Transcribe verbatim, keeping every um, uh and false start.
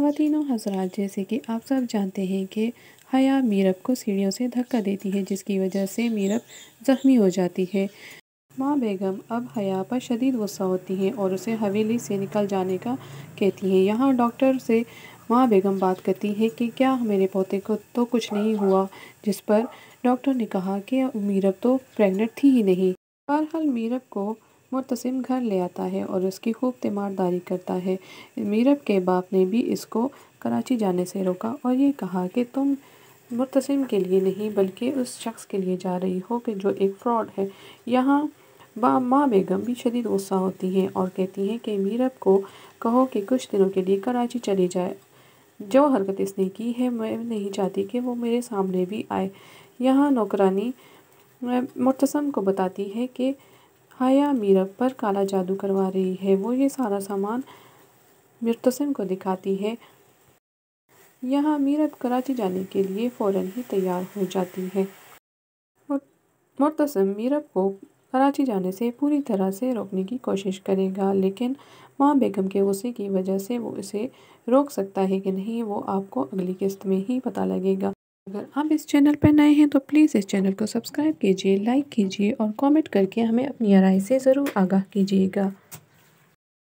ख़वातीनो हज़रात, जैसे कि आप सब जानते हैं कि हया मीरब को सीढ़ियों से धक्का देती है, जिसकी वजह से मीरब ज़ख्मी हो जाती है। माँ बेगम अब हया पर शदीद गुस्सा होती हैं और उसे हवेली से निकल जाने का कहती हैं। यहाँ डॉक्टर से माँ बेगम बात करती है कि क्या मेरे पोते को तो कुछ नहीं हुआ, जिस पर डॉक्टर ने कहा कि मीरब तो प्रेग्नेंट थी ही नहीं। बहरहाल मीरब को मुर्तसिम घर ले आता है और उसकी खूब तीमारदारी करता है। मीरब के बाप ने भी इसको कराची जाने से रोका और ये कहा कि तुम मुर्तसिम के लिए नहीं बल्कि उस शख्स के लिए जा रही हो कि जो एक फ़्रॉड है। यहाँ माँ बेगम भी शदीद गुस्सा होती हैं और कहती हैं कि मीरब को कहो कि कुछ दिनों के लिए कराची चली जाए। जो हरकत इसने की है मैं नहीं चाहती कि वो मेरे सामने भी आए। यहाँ नौकरानी मुर्तसिम को बताती है कि हया मीरब पर काला जादू करवा रही है। वो ये सारा सामान मुर्तसिम को दिखाती है। यहाँ मीरब कराची जाने के लिए फ़ौरन ही तैयार हो जाती है। मुर्तसिम मीरब को कराची जाने से पूरी तरह से रोकने की कोशिश करेगा, लेकिन माँ बेगम के गुस्से की वजह से वो इसे रोक सकता है कि नहीं, वो आपको अगली किस्त में ही पता लगेगा। अगर आप इस चैनल पर नए हैं तो प्लीज़ इस चैनल को सब्सक्राइब कीजिए, लाइक कीजिए और कमेंट करके हमें अपनी राय से ज़रूर आगाह कीजिएगा।